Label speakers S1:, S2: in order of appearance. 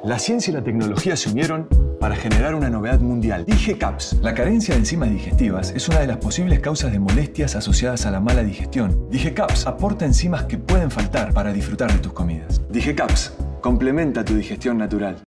S1: La ciencia y la tecnología se unieron para generar una novedad mundial. DigeCaps. La carencia de enzimas digestivas es una de las posibles causas de molestias asociadas a la mala digestión. DigeCaps aporta enzimas que pueden faltar para disfrutar de tus comidas. DigeCaps complementa tu digestión natural.